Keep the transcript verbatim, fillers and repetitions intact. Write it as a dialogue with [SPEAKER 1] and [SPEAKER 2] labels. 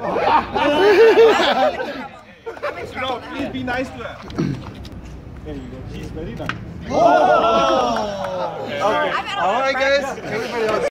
[SPEAKER 1] No, please be nice to her. There you go. She's very nice.
[SPEAKER 2] Oh! Okay. All right, guys. Everybody else.